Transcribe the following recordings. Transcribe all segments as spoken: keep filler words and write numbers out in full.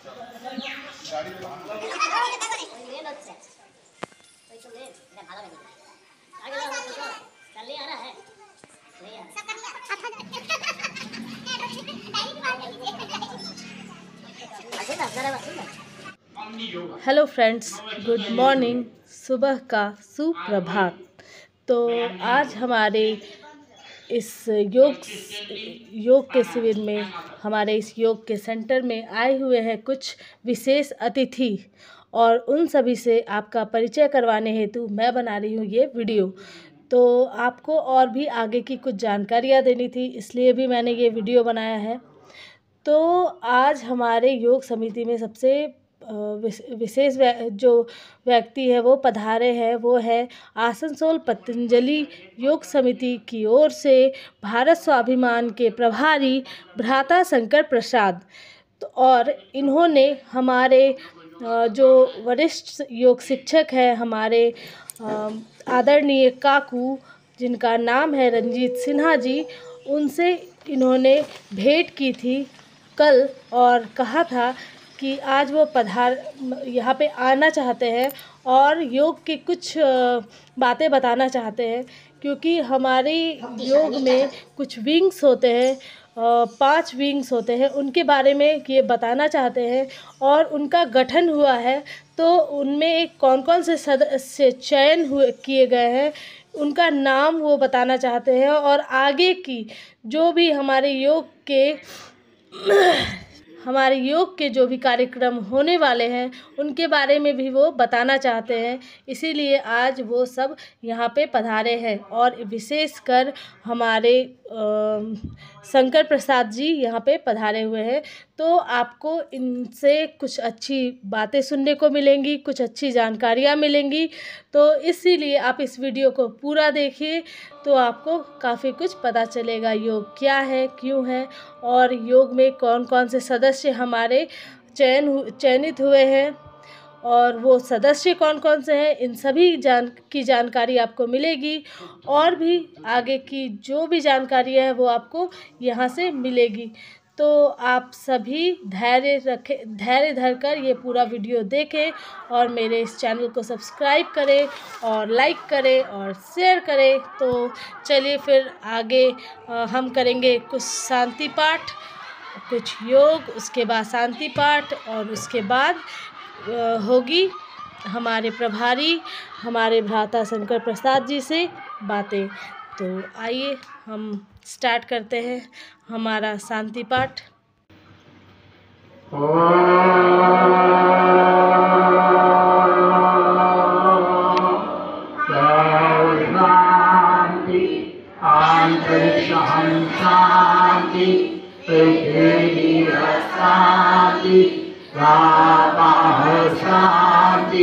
Hello friends, good morning. सुबह का सुप्रभात। तो आज हमारे इस योग योग के शिविर में, हमारे इस योग के सेंटर में आए हुए हैं कुछ विशेष अतिथि, और उन सभी से आपका परिचय करवाने हेतु मैं बना रही हूँ ये वीडियो। तो आपको और भी आगे की कुछ जानकारियाँ देनी थी, इसलिए भी मैंने ये वीडियो बनाया है। तो आज हमारे योग समिति में सबसे विशेष जो व्यक्ति है वो पधारे हैं, वो है आसनसोल पतंजलि योग समिति की ओर से भारत स्वाभिमान के प्रभारी भ्राता शंकर प्रसाद। तो और इन्होंने हमारे जो वरिष्ठ योग शिक्षक हैं, हमारे आदरणीय काकू, जिनका नाम है रंजीत सिन्हा जी, उनसे इन्होंने भेंट की थी कल और कहा था कि आज वो पधार यहाँ पे आना चाहते हैं और योग की कुछ बातें बताना चाहते हैं, क्योंकि हमारे योग में कुछ विंग्स होते हैं, पांच विंग्स होते हैं, उनके बारे में ये बताना चाहते हैं और उनका गठन हुआ है तो उनमें कौन कौन से सदस्य चयन हुए किए गए हैं, उनका नाम वो बताना चाहते हैं, और आगे की जो भी हमारे योग के हमारे योग के जो भी कार्यक्रम होने वाले हैं उनके बारे में भी वो बताना चाहते हैं। इसीलिए आज वो सब यहाँ पे पधारे हैं, और विशेषकर हमारे शंकर प्रसाद जी यहाँ पे पधारे हुए हैं। तो आपको इनसे कुछ अच्छी बातें सुनने को मिलेंगी, कुछ अच्छी जानकारियाँ मिलेंगी। तो इसीलिए आप इस वीडियो को पूरा देखिए, तो आपको काफ़ी कुछ पता चलेगा योग क्या है, क्यों है, और योग में कौन कौन से सदस्य हमारे चयन चयनित हुए हैं और वो सदस्य कौन कौन से हैं, इन सभी जान की जानकारी आपको मिलेगी। और भी आगे की जो भी जानकारी है वो आपको यहाँ से मिलेगी। तो आप सभी धैर्य रखें, धैर्य धरकर ये पूरा वीडियो देखें और मेरे इस चैनल को सब्सक्राइब करें और लाइक करें और शेयर करें। तो चलिए फिर आगे हम करेंगे कुछ शांति पाठ, कुछ योग, उसके बाद शांति पाठ, और उसके बाद होगी हमारे प्रभारी हमारे भ्राता शंकर प्रसाद जी से बातें। तो आइए हम स्टार्ट करते हैं हमारा शांति पाठ। शांति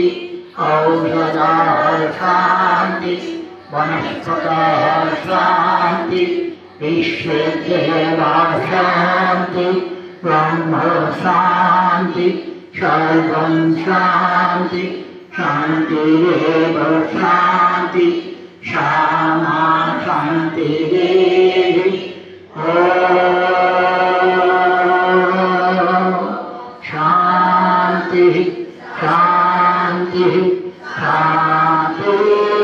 औषधः शांति वनस्पतयः शांति विश्वेदेवाः शांति ब्रह्म शांति सर्वं शांति शांतिरेव शांति श्यामा शांतिरेव। शांति शांति शांति।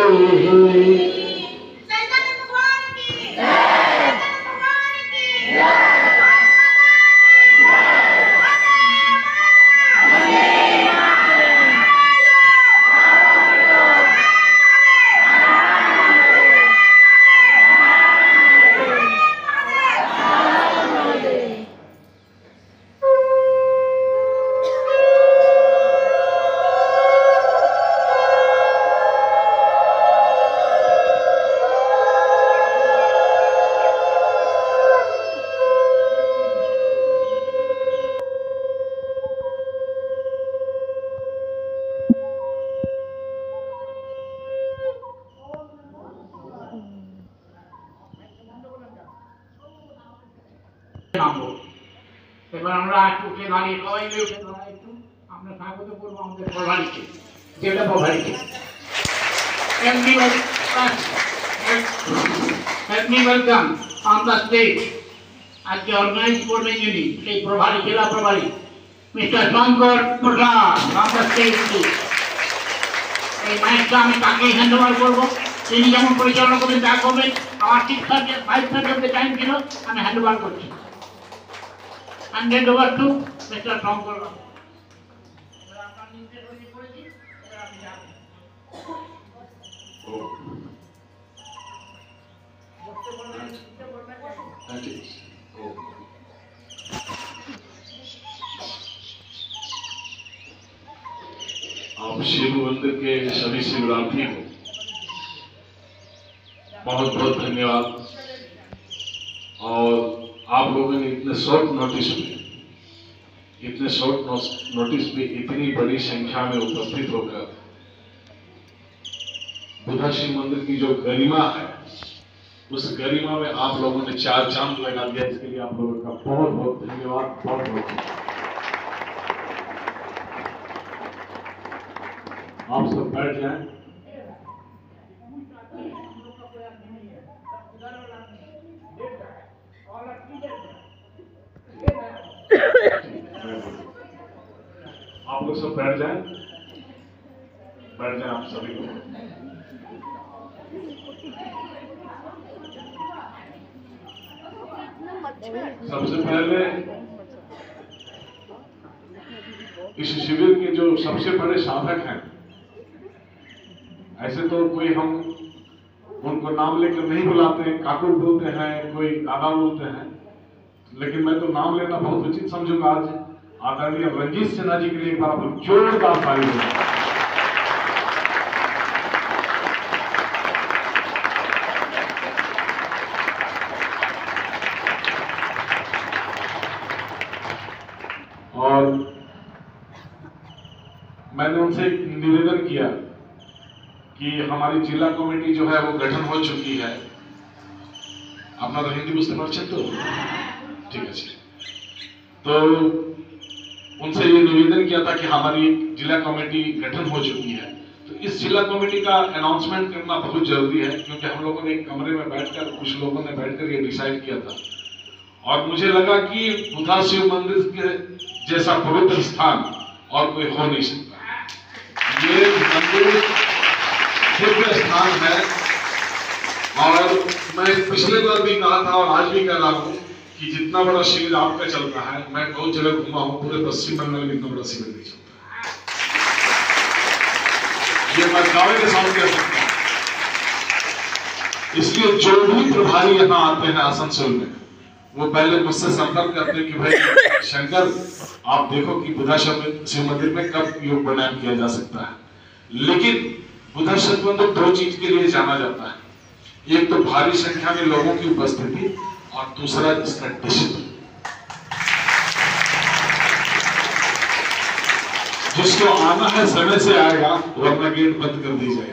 এবার আমরা একটু উঠে দাঁড়িয়ে সবাই মিলে উঠে দাঁড়াই, একটু আমরা স্বাগত করবো আমাদের প্রভারীকে, যেটা প্রভারীকে। Let me welcome on the stage as the organized coordinating unit, সেই প্রভারী, জেলা প্রভারী মিস্টার শঙ্কর প্রসাদ নমস্কার স্টেজটি। এই মাইকটা আমি তাকে হ্যান্ড ওভার করবো, তিনি যেমন পরিচালনা করবেন যা করবেন। আমার ঠিক থাকে ফাইভ থার্টি অব্দি টাইম ছিল, আমি হ্যান্ড ওভার করছি। Hand over to mister Shankar. आप शिव मंदिर के सभी शिवरात्रि को बहुत बहुत धन्यवाद। और आप लोगों ने इतने शॉर्ट नोटिस में इतने शॉर्ट नोटिस में इतनी बड़ी संख्या में उपस्थित होकर बुधा शिव मंदिर की जो गरिमा है, उस गरिमा में आप लोगों ने चार चांद लगा दिया। इसके लिए आप लोगों का बहुत बहुत धन्यवाद। बहुत बहुत आप सब बैठ जाएं। आप लोग सब बैठ जाएं, बैठ जाएं आप सभी लोग। सबसे पहले इस शिविर के जो सबसे बड़े साधक हैं, ऐसे तो कोई हम उनको नाम लेकर नहीं बुलाते हैं, काकुर बोलते हैं, कोई दादा बोलते हैं, लेकिन मैं तो नाम लेना बहुत उचित समझूंगा। आज आदरणीय रंजीत सिन्हा जी के लिए एक बार आप जोरदार ताली दें। और मैंने उनसे एक निवेदन किया कि हमारी जिला कमेटी जो है वो गठन हो चुकी है। अपना तो हिंदी बुझते पारছেন तो ठीक है। तो उनसे ये निवेदन किया था कि हमारी जिला कमेटी गठन हो चुकी है। तो इस जिला कमेटी का अनाउंसमेंट करना बहुत जरूरी है, क्योंकि हम लोगों ने एक कमरे में बैठकर कुछ लोगों ने बैठकर ये डिसाइड किया था। और मुझे लगा कि बुधा शिव मंदिर के जैसा पवित्र स्थान और कोई हो नहीं सकता। ये मंदिर दिव्य स्थान है। और मैं पिछले बार भी कहा था और आज भी कह रहा हूँ कि जितना बड़ा शिविर आपका चलता है, मैं बहुत जगह घूमा हूँ, पूरे पश्चिम बंगाल में इतना बड़ा शिविर नहीं चलता है। ये मैं दावे के साथ कह सकता हूँ। इसलिए जो भी प्रभारी यहाँ आते हैं आसनसोल में, वो पहले मुझसे संपर्क करते हैं कि भाई शंकर आप देखो कि बुधा शिव मंदिर में कब योग प्राणायाम किया जा सकता है। लेकिन बुधा शिव मंदिर दो चीज के लिए जाना जाता है, एक तो भारी संख्या में लोगों की उपस्थिति और दूसरा इसका डिसिप्लिन। जिसको आना है समय से आएगा, वरना गेट बंद कर दी जाएगी।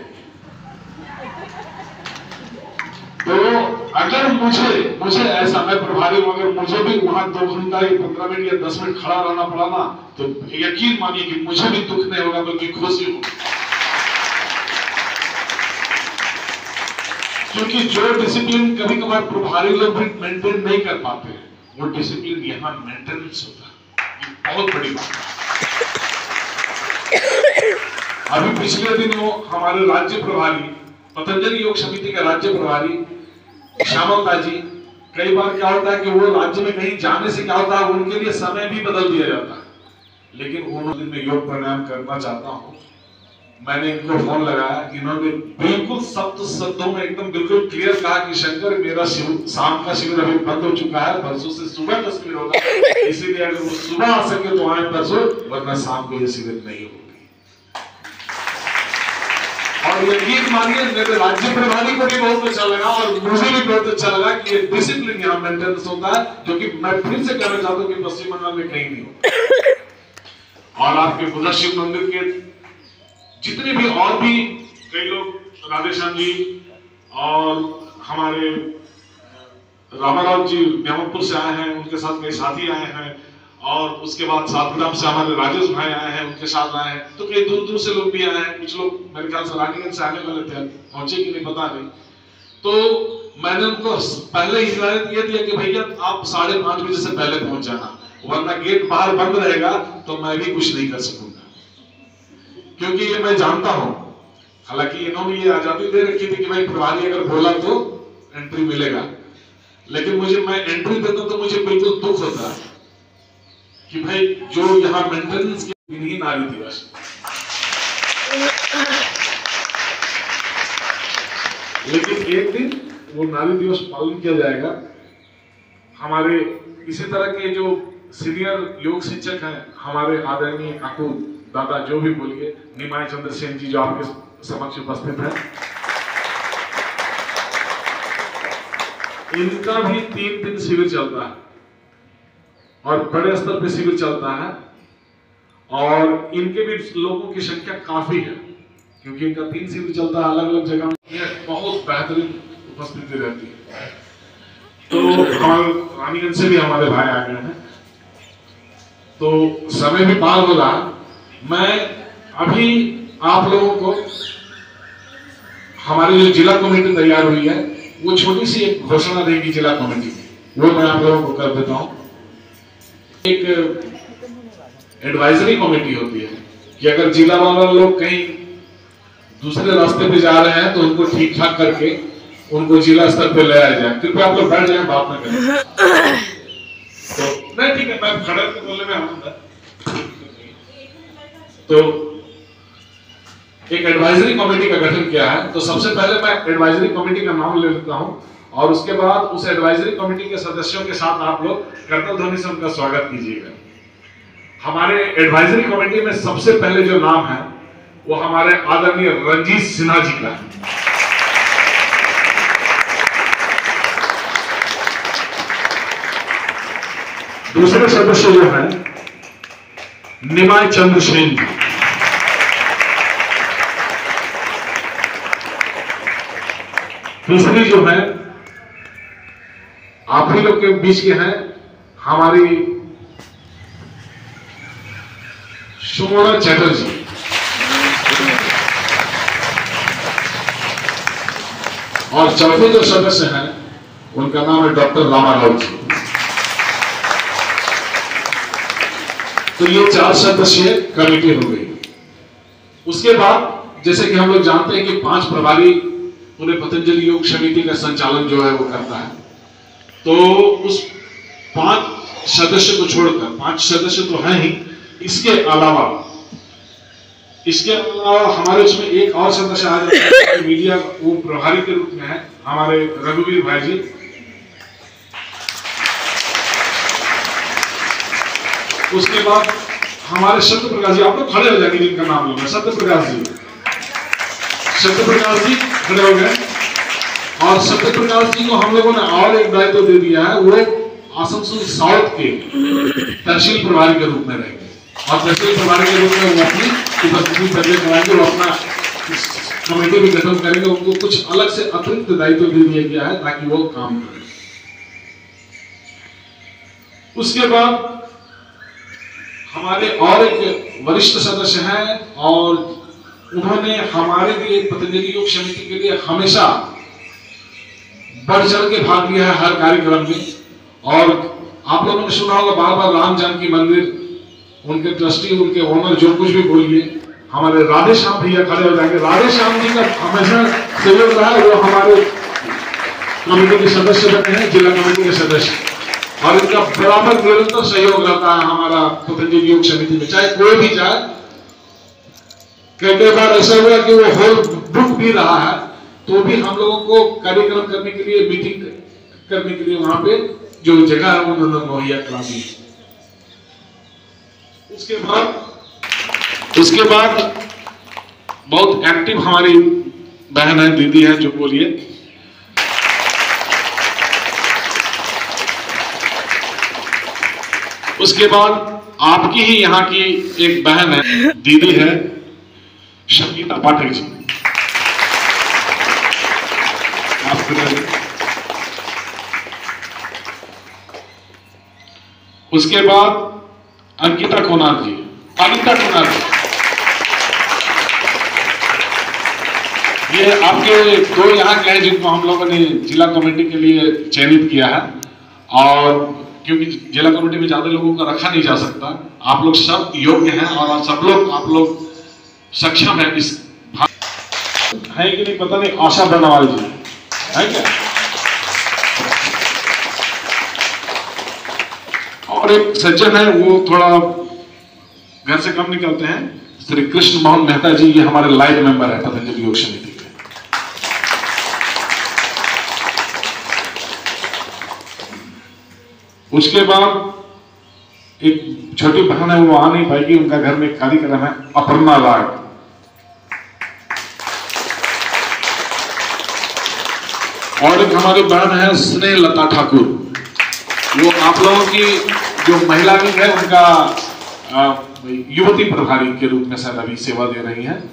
तो अगर मुझे मुझे ऐसा, मैं प्रभारी हूं, अगर मुझे भी वहां दो घंटा या पंद्रह मिनट या दस मिनट खड़ा रहना पड़ा ना, तो यकीन मानिए कि मुझे भी दुख नहीं होगा, बल्कि खुशी होगी। क्योंकि जो डिसिप्लिन कभी कभार प्रभारी लोग भी मेंटेन नहीं कर पाते हैं, वो डिसिप्लिन यहाँ मेंटेनेंस होता है। ये बहुत बड़ी बात है। अभी पिछले दिन वो हमारे राज्य प्रभारी, पतंजलि योग समिति के राज्य प्रभारी श्यामलता जी, कई बार क्या होता है कि वो राज्य में कहीं जाने से क्या होता है, उनके लिए समय भी बदल दिया जाता है। लेकिन उन्होंने मैं योग प्राणायाम करना चाहता हूँ। मैंने इनको फोन लगाया कि इन्होंने बिल्कुल सप्त शब्दों में एकदम बिल्कुल क्लियर कहा कि शंकर मेरा शाम का शिविर अभी बंद हो चुका है, परसों से सुबह का शिविर होगा, इसीलिए अगर वो सुबह आ सके तो आए परसों, वरना शाम को ये शिविर नहीं होगी। और यकीन मानिए मेरे राज्य प्रभारी को भी बहुत अच्छा लगा और मुझे भी बहुत अच्छा लगा कि ये डिसिप्लिन यहाँ मेंटेनेंस होता है, जो कि मैं फिर से कहना चाहता हूँ कि पश्चिम बंगाल में कहीं नहीं होता। और आपके बुधा शिव मंदिर के जितने भी और भी कई लोग, राधेश्याम जी और हमारे रामाराव जी न्यामपुर से आए हैं, उनके साथ कई साथी आए हैं, और उसके बाद सातुराम से हमारे राजेश भाई आए हैं, उनके साथ आए हैं। तो कई दूर दूर से लोग भी आए हैं, कुछ लोग मेरे ख्याल से रानीगंज से आने वाले थे, पहुंचे कि नहीं पता नहीं। तो मैंने उनको पहले ही हिदायत ये दिया कि भैया आप साढ़े पांच बजे से पहले पहुंच जाना, वरना गेट बाहर बंद रहेगा तो मैं भी कुछ नहीं कर सकूंगा, क्योंकि ये मैं जानता हूं। हालांकि इन्होंने ये आजादी दे रखी थी कि भाई प्रभारी अगर बोला तो एंट्री मिलेगा, लेकिन मुझे मैं एंट्री देता तो मुझे बिल्कुल दुख होता है कि भाई जो यहाँ मेंटेनेंस के दिन ही नारी दिवस, लेकिन एक दिन वो नारी दिवस पालन किया जाएगा। हमारे इसी तरह के जो सीनियर योग शिक्षक हैं, हमारे आदरणीय काकू दादा जो भी बोलिए, निमाय चंद्र सेन जी जो आपके समक्ष उपस्थित है, इनका भी तीन दिन शिविर चलता है और बड़े स्तर पे शिविर चलता है, और इनके भी लोगों की संख्या काफी है क्योंकि इनका तीन शिविर चलता है अलग अलग जगह में, बहुत बेहतरीन उपस्थिति रहती है। तो हमारे रानीगंज से भी हमारे भाई आ गए हैं, तो समय भी पार हो रहा। मैं अभी आप लोगों को हमारी जो जिला कमेटी तैयार हुई है वो छोटी सी एक घोषणा देगी जिला कमेटी, वो मैं आप लोगों को कर देता हूं। एक एडवाइजरी कमेटी होती है कि अगर जिला वाला लोग कहीं दूसरे रास्ते पे जा रहे हैं तो उनको ठीक ठाक करके उनको जिला स्तर पे ले आया जाए। कृपया आप लोग बैठ जाए, बात ना करें। तो नहीं ठीक है, मैं खड़े होकर बोलने में आऊंगा। तो एक एडवाइजरी कमेटी का गठन किया है, तो सबसे पहले मैं एडवाइजरी कमेटी का नाम ले लेता हूं और उसके बाद उस एडवाइजरी कमेटी के सदस्यों के साथ आप लोग करतल ध्वनि से उनका स्वागत कीजिएगा। हमारे एडवाइजरी कमेटी में सबसे पहले जो नाम है वो हमारे आदरणीय रंजीत सिन्हा जी का है। दूसरे सदस्य जो है निमाय चंद्र सेन जी। तीसरी जो है आप ही लोग के बीच के हैं हमारी सुमोना चैटर्जी। और चौथे जो सदस्य हैं उनका नाम है डॉक्टर रामाराव जी। तो ये चार सदस्यीय कमेटी हो गई। उसके बाद जैसे कि हम लोग जानते हैं कि पांच प्रभारी उन्हें पतंजलि योग समिति का संचालन जो है वो करता है। तो उस पांच सदस्य को छोड़कर, पांच सदस्य तो हैं ही, इसके अलावा इसके अलावा हमारे उसमें एक और सदस्य आ जाता है मीडिया, वो प्रभारी के रूप में है हमारे रघुवीर भाई जी। उसके बाद हमारे सत्य प्रकाश जी, आप लोग खड़े हो जाएंगे जिनका नाम लूंगा, सत्य प्रकाश जी। सत्य प्रकाश जी खड़े हो गए। और सत्य प्रकाश जी को हम लोगों ने और एक दायित्व दे दिया है, वो आसनसोल साउथ के तहसील प्रभारी के रूप में रहेंगे और तहसील प्रभारी के रूप में वो अपनी उपस्थिति दर्ज कराएंगे, वो अपना कमेटी भी गठन करेंगे। उनको कुछ अलग से अतिरिक्त दायित्व दे दिया गया है ताकि वो काम करें। उसके बाद हमारे और एक वरिष्ठ सदस्य हैं और उन्होंने हमारे लिए पतंजलि योग समिति के लिए हमेशा बढ़ चढ़ के भाग लिया है हर कार्यक्रम में। और आप लोगों ने सुना होगा बार बार राम जानकी मंदिर, उनके ट्रस्टी, उनके ओनर जो कुछ भी बोलिए, हमारे राधे श्याम भैया खड़े हो जाएंगे। राधे श्याम जी का हमेशा सहयोग रहा है, वो हमारे कमेटी के सदस्य बने हैं, जिला कमेटी के सदस्य, और इनका बराबर निरंतर सहयोग रहता है हमारा पतंजलि योग समिति में, चाहे कोई भी जाए। कई कई बार ऐसा हुआ कि वो होल बुक भी रहा है तो भी हम लोगों को कार्यक्रम करने के लिए, मीटिंग करने के लिए वहां पे जो जगह है उन्होंने मुहैया करा दी। उसके बाद उसके बाद बहुत एक्टिव हमारी बहन है, दीदी है, जो बोलिए। उसके बाद आपकी ही यहाँ की एक बहन है, दीदी है, संगीता पाठक जी। उसके बाद अंकिता कुनार जी, अनिता कुनार जी, ये आपके दो यहाँ के हैं जिनको हम लोगों ने जिला कमेटी के लिए चयनित किया है। और क्योंकि जिला कमेटी में ज्यादा लोगों को रखा नहीं जा सकता। आप लोग सब योग्य हैं और सब लोग आप लोग सक्षम हैं इस है कि नहीं पता नहीं। आशा बनवाल जी है क्या? और एक सज्जन है वो थोड़ा घर से कम निकलते हैं, श्री कृष्ण मोहन मेहता जी, ये हमारे लाइव मेंबर है पतंजलि योग समिति के। उसके बाद एक छोटी बहन है, वो आ नहीं पाएगी, उनका घर में एक कार्यक्रम है, अपर्णा राय। और एक हमारी बहन है स्नेह लता ठाकुर, वो आप लोगों की जो महिला विंग है उनका युवती प्रभारी के रूप में शायद अभी सेवा दे रही हैं।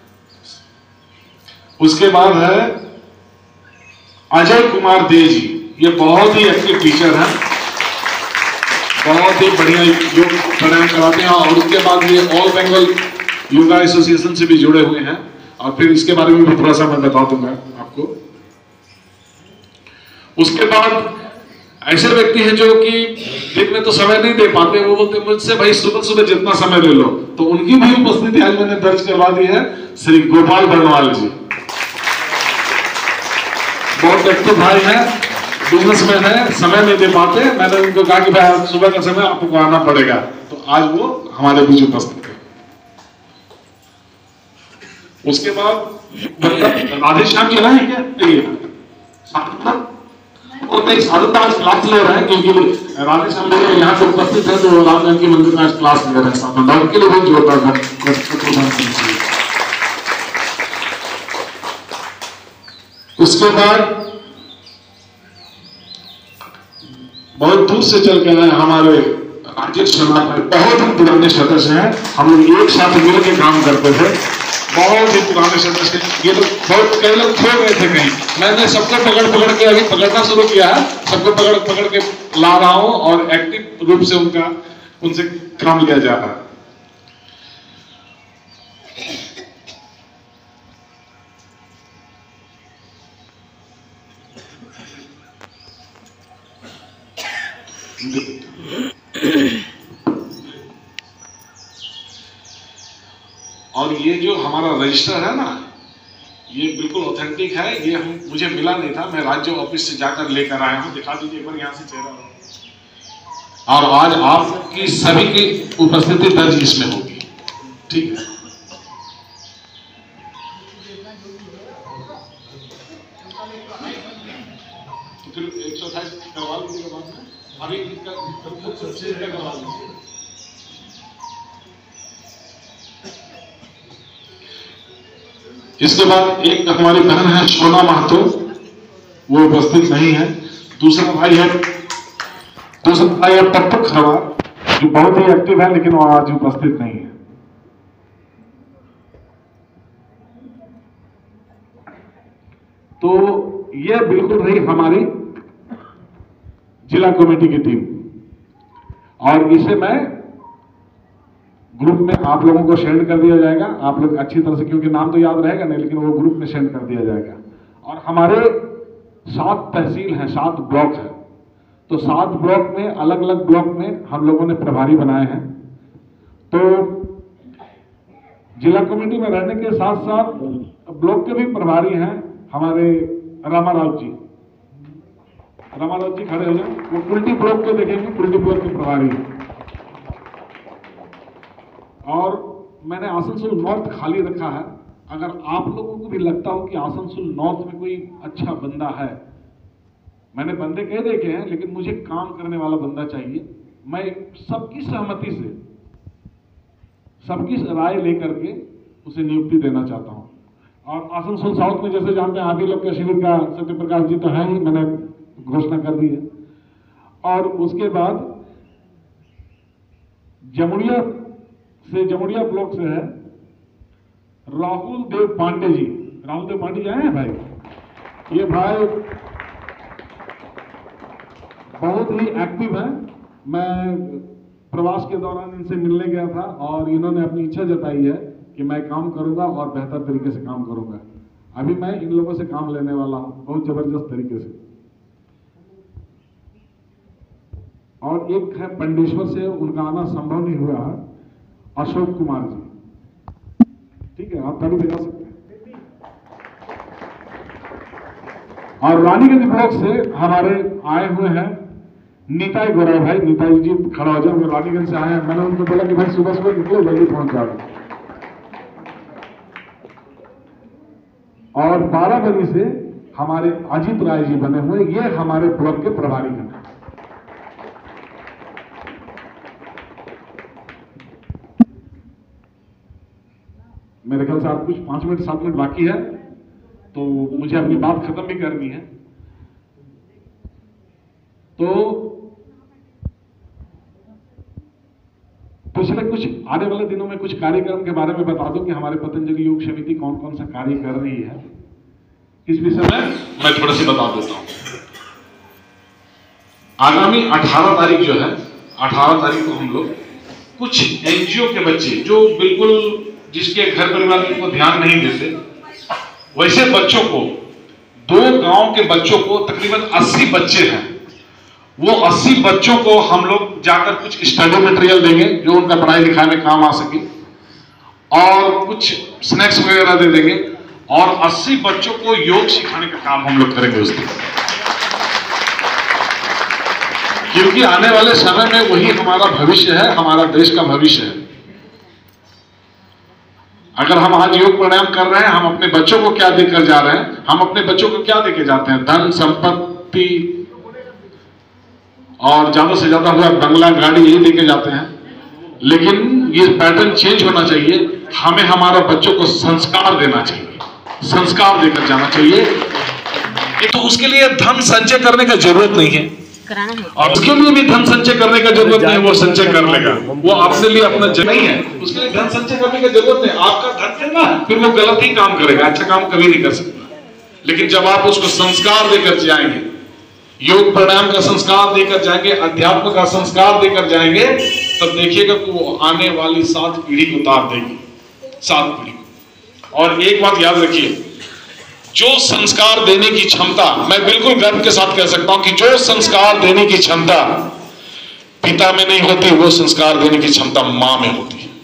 उसके बाद है अजय कुमार दे जी, ये बहुत ही एक्टिव टीचर हैं, बहुत ही बढ़िया योग प्राणायाम कराते हैं। और उसके बाद ये ऑल बंगाल योगा एसोसिएशन से भी जुड़े हुए हैं, और फिर इसके बारे में भी थोड़ा सा मैं बता दूंगा आपको। उसके बाद ऐसे व्यक्ति हैं जो कि दिन में तो समय नहीं दे पाते, वो बोलते मुझसे भाई सुबह सुबह जितना समय ले लो, तो उनकी भी उपस्थिति आज मैंने दर्ज करवा दी है। श्री गोपाल बर्नवाल जी बहुत एक्टिव भाई हैं, बिजनेसमैन है, समय नहीं दे पाते। मैंने उनको कहा कि भाई सुबह का समय आपको आना पड़ेगा, तो आज वो हमारे बीच उपस्थित है। उसके बाद राधेश्याम जी है क्या? साधुता आज क्लास ले रहे हैं, क्योंकि राधेश्याम जी यहाँ पे उपस्थित है, तो राम जानकी मंदिर में आज क्लास ले रहे हैं साधुता, उनके लिए बहुत जोरदार है। उसके बाद बहुत दूर से चल के आए हमारे राजेश शर्मा, बहुत ही पुराने सदस्य हैं, हम लोग एक साथ मिल के काम करते थे, बहुत ही पुराने सदस्य। ये लोग बहुत कई लोग खो गए थे कहीं, मैंने सबको पकड़ पकड़ के अभी पकड़ना शुरू किया है, सबको पकड़ पकड़ के ला रहा हूं और एक्टिव रूप से उनका उनसे काम लिया जा रहा है। और ये जो हमारा रजिस्टर है ना, ये बिल्कुल ऑथेंटिक है, ये हम मुझे मिला नहीं था, मैं राज्य ऑफिस से जाकर लेकर आया हूं। दिखा दीजिए एक बार यहाँ से चेहरा। और आज आपकी सभी की उपस्थिति दर्ज इसमें होगी, ठीक है? तो फिर एक सौ अट्ठाईस करवा लीजिएगा बाद में, अभी करवा लीजिए। इसके बाद एक हमारी बहन है सोना महतो, वो उपस्थित नहीं है। दूसरा भाई है दूसरा भाई है पप्पू खरवार, जो बहुत ही एक्टिव है, लेकिन वो आज उपस्थित नहीं है। तो ये बिल्कुल रही हमारी जिला कमेटी की टीम, और इसे मैं ग्रुप में आप लोगों को सेंड कर दिया जाएगा। आप लोग अच्छी तरह से, क्योंकि नाम तो याद रहेगा नहीं, लेकिन वो ग्रुप में सेंड कर दिया जाएगा। और हमारे सात तहसील हैं, सात ब्लॉक हैं, तो सात ब्लॉक में अलग अलग ब्लॉक में हम लोगों ने प्रभारी बनाए हैं। तो जिला कमेटी में रहने के साथ साथ ब्लॉक के भी प्रभारी हैं हमारे रामाराव जी। रामाराव जी खड़े हो जाए, वो कुल्टी ब्लॉक के देखेंगे, कुल्टी ब्लॉक के प्रभारी। और मैंने आसनसोल नॉर्थ खाली रखा है, अगर आप लोगों को भी लगता हो कि आसनसोल नॉर्थ में कोई अच्छा बंदा है, मैंने बंदे कह देखे हैं, लेकिन मुझे काम करने वाला बंदा चाहिए। मैं सबकी सहमति से, सबकी राय लेकर के उसे नियुक्ति देना चाहता हूं। और आसनसोल साउथ में जैसे जानते हैं, आदि लोग के शिविर का सत्य प्रकाश जी तो है ही, मैंने घोषणा कर दी है। और उसके बाद जमुड़िया से, जमुड़िया ब्लॉक से है राहुल देव पांडे जी। राहुल देव पांडे जी आए हैं भाई, ये भाई बहुत ही एक्टिव है। मैं प्रवास के दौरान इनसे मिलने गया था, और इन्होंने अपनी इच्छा जताई है कि मैं काम करूंगा और बेहतर तरीके से काम करूंगा। अभी मैं इन लोगों से काम लेने वाला हूं, बहुत जबरदस्त तरीके से। और एक है पंडेश्वर से, उनका आना संभव नहीं हुआ है, अशोक कुमार जी। ठीक है, आप ताली बजा सकते हैं। और रानीगंज ब्लॉक से हमारे आए हुए हैं नीताई गौरव भाई। नीताई जी खड़ा हो जाओ, रानीगंज से आए हैं। मैंने उनको बोला कि भाई सुबह सुबह निकलो, जल्दी पहुंच जाओ। और बाराबंकी से हमारे अजीत राय जी बने हुए, ये हमारे ब्लॉक के प्रभारी हैं। मेरे ख्याल से आप कुछ पांच मिनट सात मिनट बाकी है, तो मुझे अपनी बात खत्म भी करनी है। तो पिछले कुछ आने वाले दिनों में कुछ कार्यक्रम के बारे में बता दूं कि हमारे पतंजलि योग समिति कौन कौन सा कार्य कर रही है। इस विषय में मैं थोड़ा सी बता देता हूं। आगामी अठारह तारीख जो है, अठारह तारीख को हम लोग कुछ एनजीओ के बच्चे जो बिल्कुल जिसके घर परिवार को ध्यान नहीं देते, वैसे बच्चों को, दो गांव के बच्चों को, तकरीबन अस्सी बच्चे हैं, वो अस्सी बच्चों को हम लोग जाकर कुछ स्टडी मटेरियल देंगे जो उनका पढ़ाई लिखाई में काम आ सके, और कुछ स्नैक्स वगैरह दे देंगे, और अस्सी बच्चों को योग सिखाने का काम हम लोग करेंगे उस दिन। क्योंकि आने वाले समय में वही हमारा भविष्य है, हमारा देश का भविष्य है। अगर हम आज योग प्राणायाम कर रहे हैं, हम अपने बच्चों को क्या देकर जा रहे हैं? हम अपने बच्चों को क्या देके जाते हैं? धन संपत्ति और ज्यादा से ज्यादा हुआ बंगला गाड़ी, यही देके जाते हैं। लेकिन ये पैटर्न चेंज होना चाहिए। हमें हमारे बच्चों को संस्कार देना चाहिए, संस्कार देकर जाना चाहिए। तो उसके लिए धन संचय करने का जरूरत नहीं है, और उसके लिए भी धन संचय करने का जरूरत नहीं है, वो संचय कर लेगा। वो अपने लिए अपना नहीं है, उसके लिए धन संचय करने का जरूरत नहीं। आपका धन है ना, फिर वो गलत ही काम करेगा, अच्छा काम कभी नहीं कर सकता। लेकिन जब आप उसको संस्कार देकर जाएंगे, योग प्राणायाम का संस्कार देकर जाएंगे, अध्यात्म का संस्कार देकर जाएंगे, तब देखिएगा कि वो आने वाली सात पीढ़ी को उतार देगी, सात पीढ़ी को। और एक बात याद रखिए, जो संस्कार देने की क्षमता, मैं बिल्कुल गर्व के साथ कह सकता हूं कि जो संस्कार देने की क्षमता पिता में नहीं होती, वो संस्कार देने की क्षमता मां में होती है।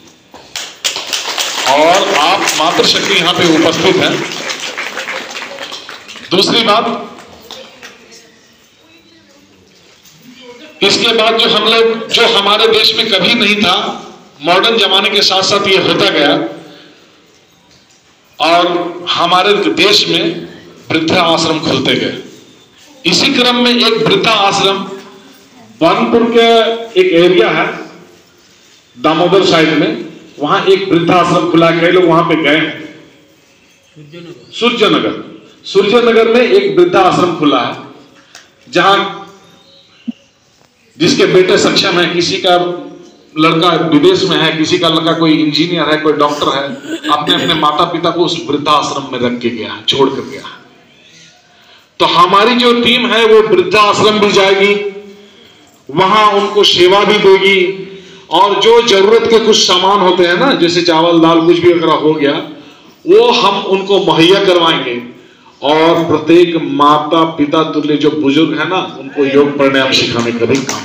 और आप मातृशक्ति यहां पे उपस्थित हैं। दूसरी बात, इसके बाद जो हम लोग, जो हमारे देश में कभी नहीं था, मॉडर्न जमाने के साथ साथ ये होता गया, और हमारे देश में वृद्धा आश्रम खुलते गए। इसी क्रम में एक वृद्धा आश्रम कानपुर के एक एरिया है दामोदर साइड में, वहां एक वृद्धा आश्रम खुला। कई लोग वहां पे गए। सूर्यनगर, सूर्यनगर में एक वृद्धा आश्रम खुला है, जहां जिसके बेटे सक्षम है, किसी का लड़का विदेश में है, किसी का लड़का कोई इंजीनियर है, कोई डॉक्टर है, अपने अपने माता पिता को उस वृद्धाश्रम में रख के गया है, छोड़ कर गया है। तो हमारी जो टीम है वो वृद्धाश्रम भी जाएगी, वहां उनको सेवा भी देगी, और जो जरूरत के कुछ सामान होते हैं ना, जैसे चावल दाल कुछ भी अगर हो गया, वो हम उनको मुहैया करवाएंगे। और प्रत्येक माता पिता तुल्य जो बुजुर्ग है ना, उनको योग प्राणायाम सिखाने का भी काम।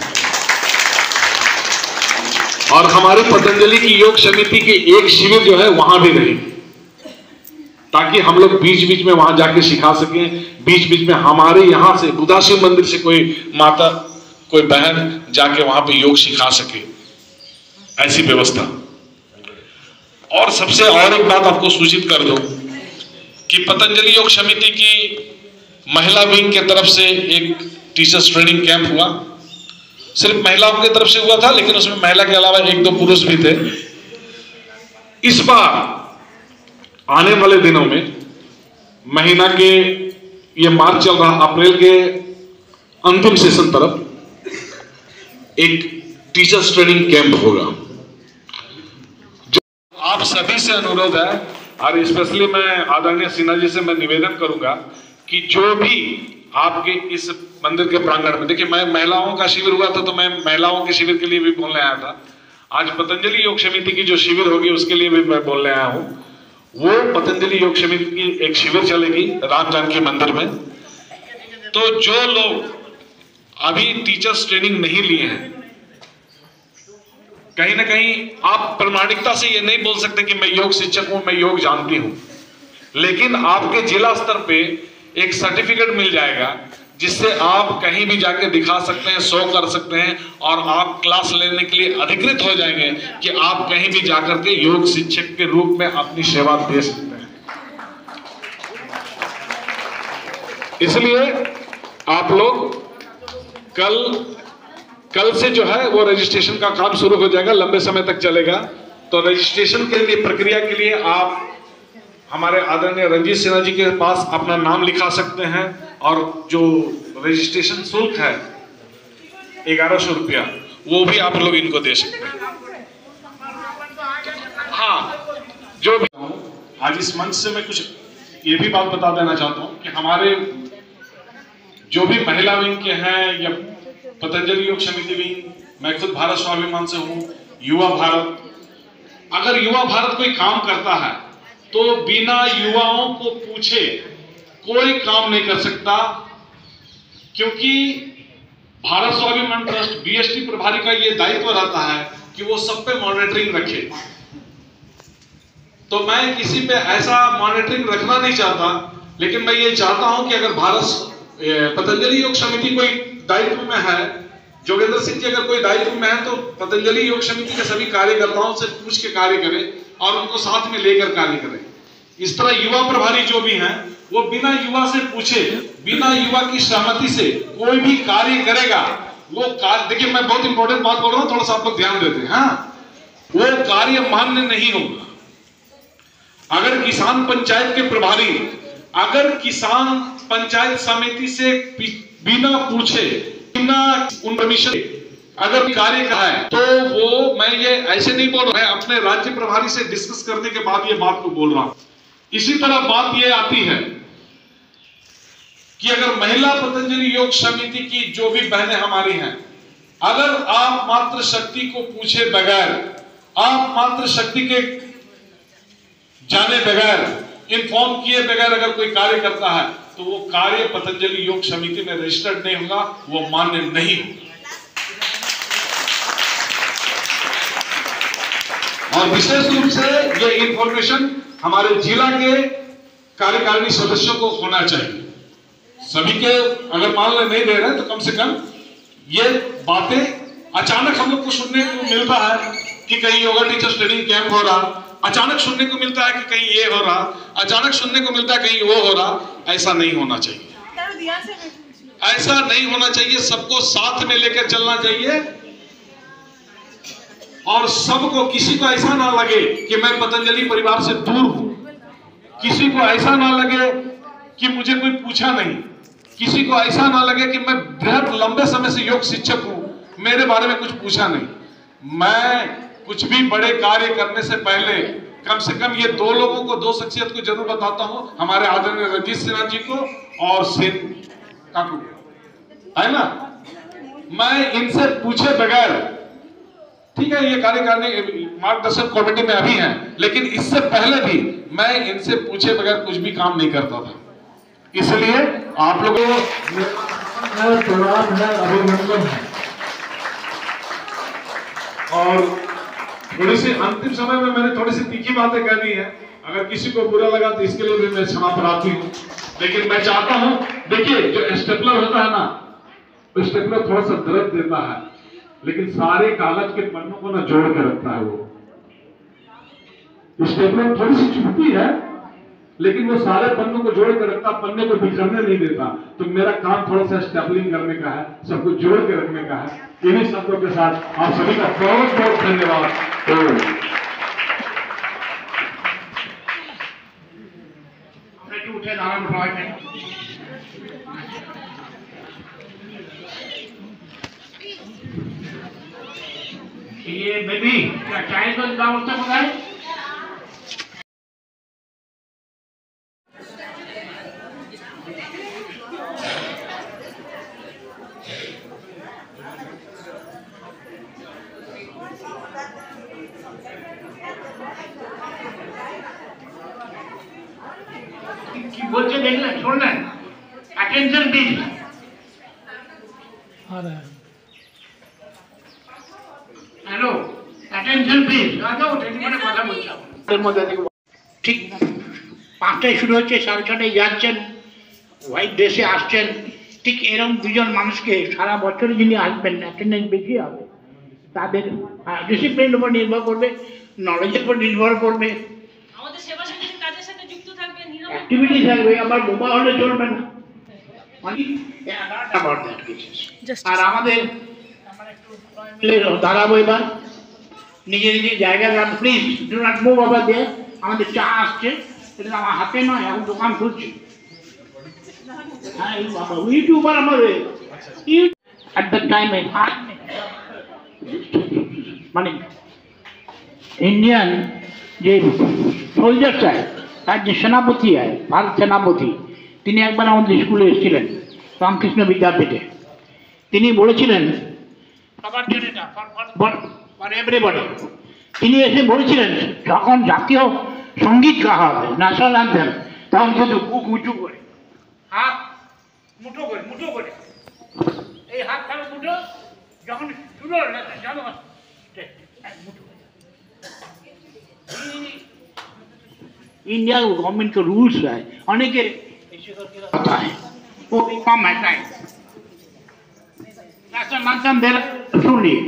और हमारी पतंजलि की योग समिति की एक शिविर जो है वहां भी रहेगी, ताकि हम लोग बीच बीच में वहां जाके सिखा सकें। बीच बीच में हमारे यहां से बुधा शिव मंदिर से कोई माता, कोई बहन जाके वहां पे योग सिखा सके, ऐसी व्यवस्था। और सबसे और एक बात आपको सूचित कर दूं कि पतंजलि योग समिति की महिला विंग के तरफ से एक टीचर्स ट्रेनिंग कैंप हुआ। सिर्फ महिलाओं की तरफ से हुआ था, लेकिन उसमें महिला के अलावा एक दो पुरुष भी थे। इस बार आने वाले दिनों में, महीना के, ये मार्च चल रहा, अप्रैल के अंतिम सेशन तरफ एक टीचर्स ट्रेनिंग कैंप होगा। जो आप सभी से अनुरोध है, और स्पेशली मैं आदरणीय सिन्हा जी से मैं निवेदन करूंगा कि जो भी आपके इस मंदिर के प्रांगण में, देखिए मैं महिलाओं का शिविर हुआ था तो मैं महिलाओं के शिविर के लिए भी बोलने आया था। आज पतंजलि योग समिति की जो शिविर होगी उसके लिए भी मैं बोलने आया हूं। वो पतंजलि योग समिति की एक शिविर चलेगी राम जानकी मंदिर में। तो जो लोग अभी टीचर्स ट्रेनिंग नहीं लिए हैं, कहीं ना कहीं आप प्रामाणिकता से ये नहीं बोल सकते कि मैं योग शिक्षक हूं, मैं योग जानती हूं, लेकिन आपके जिला स्तर पे एक सर्टिफिकेट मिल जाएगा जिससे आप कहीं भी जाके दिखा सकते हैं, शो कर सकते हैं और आप क्लास लेने के लिए अधिकृत हो जाएंगे कि आप कहीं भी जाकर के योग शिक्षक के रूप में अपनी सेवा दे सकते हैं। इसलिए आप लोग कल कल से जो है वो रजिस्ट्रेशन का काम शुरू हो जाएगा, लंबे समय तक चलेगा। तो रजिस्ट्रेशन के लिए प्रक्रिया के लिए आप हमारे आदरणीय रंजीत सिन्हा जी के पास अपना नाम लिखा सकते हैं और जो रजिस्ट्रेशन शुल्क है ग्यारह सौ रुपया वो भी आप लोग इनको दे सकते हैं। हाँ, जो भी आज इस मंच से मैं कुछ ये भी बात बता देना चाहता हूँ कि हमारे जो भी महिला विंग के हैं या पतंजलि योग समिति विंग, मैं खुद भारत स्वाभिमान से हूँ, युवा भारत, अगर युवा भारत कोई काम करता है तो बिना युवाओं को पूछे कोई काम नहीं कर सकता, क्योंकि भारत स्वाभिमान ट्रस्ट बीएसटी प्रभारी का ये दायित्व रहता है कि वो सब पे मॉनिटरिंग रखे। तो मैं किसी पे ऐसा मॉनिटरिंग रखना नहीं चाहता, लेकिन मैं ये चाहता हूं कि अगर भारत पतंजलि योग समिति कोई दायित्व में है, जोगेंद्र सिंह जी अगर कोई दायित्व में है, तो पतंजलि योग समिति के सभी कार्यकर्ताओं से पूछ के कार्य करें और उनको साथ में लेकर कार्य करें। इस तरह युवा प्रभारी जो भी हैं वो बिना युवा से पूछे, बिना युवा की सहमति से कोई भी कार्य करेगा, वो कार्य, देखिए मैं बहुत इंपॉर्टेंट बात बोल रहा हूं, थोड़ा सा आप लोग ध्यान देते हैं, हाँ, वो कार्य मान्य नहीं होगा। अगर किसान पंचायत के प्रभारी अगर किसान पंचायत समिति से बिना पूछे, बिना उन परमिशन अगर कार्य का है, तो वो, मैं ये ऐसे नहीं बोल रहा, मैं अपने राज्य प्रभारी से डिस्कस करने के बाद ये बात को बोल रहा हूं। इसी तरह बात ये आती है कि अगर महिला पतंजलि योग समिति की जो भी बहनें हमारी हैं, अगर आप मात्र शक्ति को पूछे बगैर, आप मात्र शक्ति के जाने बगैर, इन्फॉर्म किए बगैर अगर कोई कार्य करता है, तो वो कार्य पतंजलि योग समिति में रजिस्टर्ड नहीं होगा, वो मान्य नहीं होगा। और विशेष रूप से ये इंफॉर्मेशन हमारे जिला के कार्यकारिणी सदस्यों को होना चाहिए। सभी के अगर मान ले नहीं दे रहे तो कम से कम ये बातें, अचानक हम लोग को सुनने को मिलता है कि कहीं योगा टीचर्स ट्रेनिंग कैंप हो रहा, अचानक सुनने को मिलता है कि कहीं ये हो रहा, अचानक सुनने को मिलता है कहीं वो हो रहा। ऐसा नहीं होना चाहिए, ऐसा नहीं होना चाहिए। सबको साथ में लेकर चलना चाहिए और सबको, किसी को ऐसा ना लगे कि मैं पतंजलि परिवार से दूर हूं, किसी को ऐसा ना लगे कि मुझे कोई पूछा नहीं, किसी को ऐसा ना लगे कि मैं बहुत लंबे समय से योग शिक्षक हूं, मेरे बारे में कुछ पूछा नहीं। मैं कुछ भी बड़े कार्य करने से पहले कम से कम ये दो लोगों को, दो शख्सियत को जरूर बताता हूं, हमारे आदरणीय रंजीत सिन्हा जी को और सेन काकू, है ना। मैं इनसे पूछे बगैर, ठीक है ये कार्यकारिणी मार्गदर्शक कमेटी में अभी हैं, लेकिन इससे पहले भी मैं इनसे पूछे बगैर कुछ भी काम नहीं करता था। इसलिए आप लोगों को प्रणाम है, अभिनंदन है। और थोड़ी सी अंतिम समय में मैंने थोड़ी सी तीखी बातें कह दी है, अगर किसी को बुरा लगा तो इसके लिए भी मैं क्षमा प्रार्थी हूँ। लेकिन मैं चाहता हूँ, देखिए जो स्टेपलर होता है ना, स्टेपलर थोड़ा सा दर्द देता है, लेकिन सारे कागज के पन्नों को ना जोड़ के रखता है। वो स्टेपलर थोड़ी सी चुभती है, लेकिन वो सारे पन्नों को जोड़ के रखता, पन्ने को बिखरने नहीं देता। तो मेरा काम थोड़ा सा स्टेपलिंग करने का है, सबको जोड़ के रखने का है। इन्हीं शब्दों के साथ आप सभी का बहुत बहुत धन्यवाद। उठे ये बेबी क्या चाय को व्यवस्था बताए? बोलते देखना, छोड़ना, अटेंशन प्लीज। आ रहा है। Hello, attention please. आ जाओ, टेलीफोने কথা বলছি আপনাদের মধ্যে থেকে ঠিক পাঁচটায় শুরু হচ্ছে, সাড়ে ছটায় যাচ্ছেন, হোয়াইট ড্রেসে আসছেন। ঠিক এরকম দুজন মানুষকে সারা বছরে যিনি আসবেন, অ্যাটেন্ডেন্স বেশি হবে, তাদের ডিসিপ্লিনের উপর নির্ভর করবে, নলেজের উপর নির্ভর করবে, আমাদের সেবা সমিতির কাজের সাথে যুক্ত থাকবে, অ্যাক্টিভিটি থাকবে। আবার বোমা হলে চলবে না। আর আমাদের দাঁড়াবো এবার নিজে নিজে জায়গা দাঁড়ান, please do not move over there. আমাদের চা আসছে, এটা আমার হাতে নয়, এখন দোকান খুলছি। হ্যাঁ এই বাবা ইউটিউবার আমাদের at the time I মানে ইন্ডিয়ান যে সোলজার চায়, তার যে সেনাপতি হয়, ভারত সেনাপতি, তিনি একবার আমাদের স্কুলে এসেছিলেন রামকৃষ্ণ বিদ্যাপীঠে। তিনি বলেছিলেন সবার জন্য না, ফর এভরিবডি। তিনি এসে বলেছিলেন যখন জাতীয় সঙ্গীত গাওয়া হবে, ন্যাশনাল অ্যান্থেম, তখন কিন্তু বুক উঁচু করে, হাত মুঠো করে, মুঠো করে, এই হাত থাকা মুঠো, যখন শুরু হলো জানো মুঠো। इंडिया गवर्नमेंट का रूल्स है, अनेक होता है वो भी कम है टाइम ऐसा मंथन दे सुन लिए।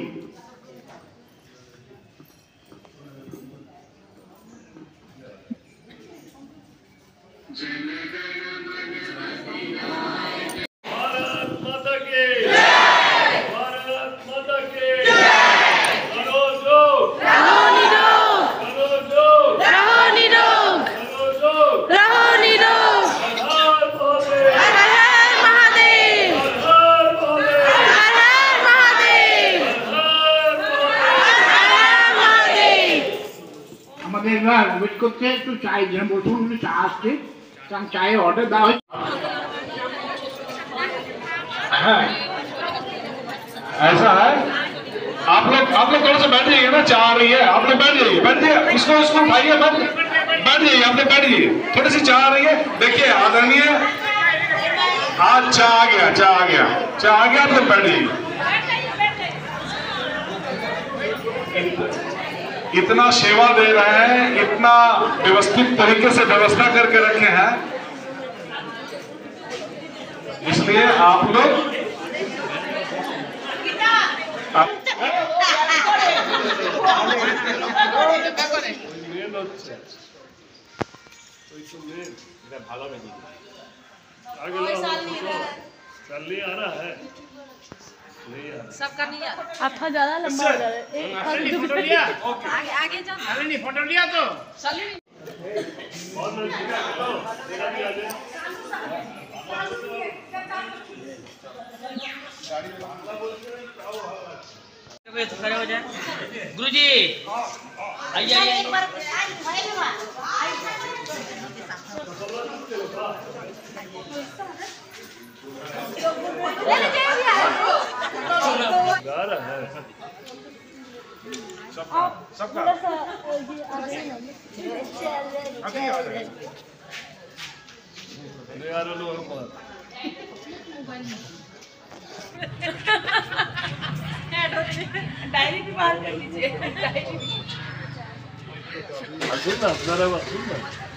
भारत माता की जय, भारत माता की जय। करो जो रहो निरोग, करो जो रहो निरोग, करो जो रहो निरोग। हर भोले, हर हर महादेव, हर भोले, हर हर महादेव, हर भोले। हर हर महादेव। আমাদের এবার ওয়েট করতে একটু চাই, যেন বলুন একটু চা আসছে, কারণ চায়ের অর্ডার দেওয়া হয়েছে। हाँ, ऐसा है। आप लोग आप लोग थोड़ा सा बैठ जाइए ना, चाह रही है, आप लोग बैठ जाइए, बैठ जाइए, इसको इसको उठाइए, बैठ बैठ जाइए, आप लोग बैठ जाइए, थोड़ी सी चाह रही है। देखिए आदरणीय, आज चाह आ गया, चाह आ गया, चाह आ गया, आप लोग बैठ जाइए। इतना सेवा दे रहे हैं, इतना व्यवस्थित तरीके से व्यवस्था करके रखे हैं, इसलिए आप लोग आप चल आ रहा है, सबका नहीं आता। आपका ज्यादा लंबा हो जा रहा है। एक हाथ फोटो जो- लिया, आगे आगे जाओ, अरे नहीं फोटो लिया तो चलिए। और मैं सीधा करो, देखा भी आ जाए। खड़े हो जाए गुरुजी, आइए आइए। गा रहा है सबका सबका थोड़ा सा ये आगे ना। अभी आ जाए। ले आ लो और मार डायरी भी बाहर कर लीजिए, डायरी। सुन ना, जरा सुन ना।